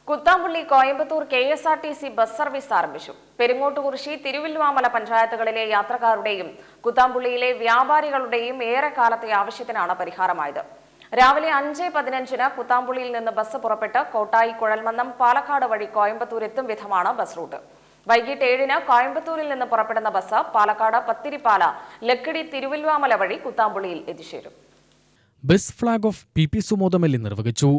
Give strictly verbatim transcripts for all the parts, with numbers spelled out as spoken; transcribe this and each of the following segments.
Kuthampully Coimbatore K S R T C bus service ആരംഭിച്ചു. പെരിങ്ങോട്ടുകുറിശി, തിരുവല്ലുവാമല പഞ്ചായത്തുകളിലെ യാത്രക്കാരുടെയും കുത്താമ്പുള്ളിയിലെ വ്യാപാരികളുടെയും ഏറെക്കാലത്തെ ആവശ്യത്തിനാണ് പരിഹാരമായത്. രാവിലെ അഞ്ച് പതിനഞ്ചിന് കുത്താമ്പുള്ളിയിൽ നിന്ന് ബസ് പുറപ്പെട്ട് കോട്ടായി, കുഴൽമന്നം, പാലക്കാട് വഴി കോയമ്പത്തൂർ എത്തും വിധമാണ് ബസ് റൂട്ട്. വൈകിട്ട് ഏഴിന് കോയമ്പത്തൂരിൽ നിന്ന് പുറപ്പെടുന്ന ബസ് പാലക്കാട്, പത്തിരിപ്പാല, ലക്കിടി, തിരുവല്ലുവാമല വഴി കുത്താമ്പുള്ളിയിൽ എത്തിച്ചേരും. Bus flag off P P സുമോദമല്ലി നിർവഹിച്ചു.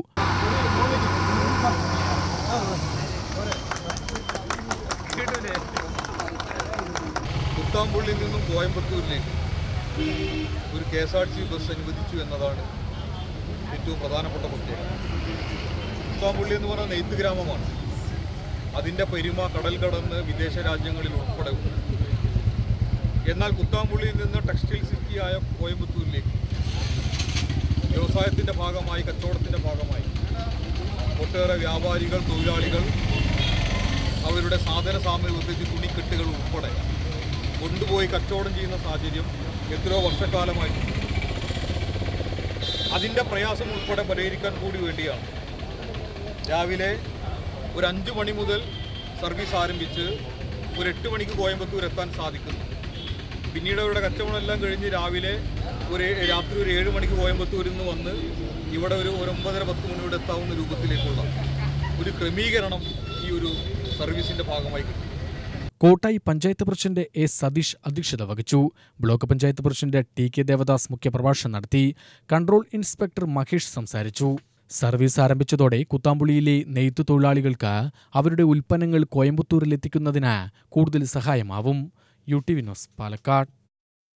കുത്താമ്പുള്ളിയിൽ നിന്നും കോയമ്പത്തൂരിലേക്ക് ഒരു K S R T C bus അനുവദിച്ചു എന്നതാണ് ഏറ്റവും പ്രധാനപ്പെട്ട പ്രത്യേകത. കുത്താമ്പുള്ളി എന്ന് പറയുന്ന നെയ്ത്ത് ഗ്രാമമാണ്. അതിൻ്റെ പെരുമ കടൽ കടന്ന് വിദേശ രാജ്യങ്ങളിൽ ഉൾപ്പെടെ ഉണ്ട്. എന്നാൽ കുത്താമ്പുള്ളിയിൽ നിന്ന് ടെക്സ്റ്റൈൽ സിറ്റിയായ കോയമ്പത്തൂരിലേക്ക് വ്യവസായത്തിൻ്റെ ഭാഗമായി, കച്ചവടത്തിൻ്റെ ഭാഗമായി ഒട്ടേറെ വ്യാപാരികൾ, തൊഴിലാളികൾ അവരുടെ സാധന സാമഗ്രി, തുണിക്കെട്ടുകൾ ഉൾപ്പെടെ കൊണ്ടുപോയി കച്ചവടം ചെയ്യുന്ന സാഹചര്യം എത്രയോ വർഷക്കാലമായിട്ടുണ്ട്. അതിൻ്റെ പ്രയാസം ഉൾപ്പെടെ പരിഹരിക്കാൻ കൂടി വേണ്ടിയാണ് രാവിലെ ഒരു അഞ്ച് മണി മുതൽ സർവീസ് ആരംഭിച്ച് ഒരു എട്ട് മണിക്ക് കോയമ്പത്തൂർ എത്താൻ സാധിക്കുന്നു. പിന്നീട് അവരുടെ കച്ചവടമെല്ലാം കഴിഞ്ഞ് രാവിലെ ഒരു രാത്രി ഒരു ഏഴ് മണിക്ക് കോയമ്പത്തൂരിൽ നിന്ന് വന്ന് ഇവിടെ ഒരു ഒരു ഒമ്പതര പത്ത് മണിയോടെ എത്താവുന്ന രൂപത്തിലേക്കുള്ള ഒരു ക്രമീകരണം ഈ ഒരു സർവീസിൻ്റെ ഭാഗമായി കിട്ടി. കോട്ടായി പഞ്ചായത്ത് പ്രസിഡന്റ് എ സതീഷ് അധ്യക്ഷത വഹിച്ചു. Block panchayat president T K Devadas മുഖ്യപ്രഭാഷണം നടത്തി. കൺട്രോൾ ഇൻസ്പെക്ടർ മഹേഷ് സംസാരിച്ചു. സർവീസ് ആരംഭിച്ചതോടെ കുത്താമ്പുള്ളിയിലെ നെയ്ത്തു തൊഴിലാളികൾക്ക് അവരുടെ ഉൽപ്പന്നങ്ങൾ കോയമ്പത്തൂരിലെത്തിക്കുന്നതിന് കൂടുതൽ സഹായമാവും. U T V news, Palakkad.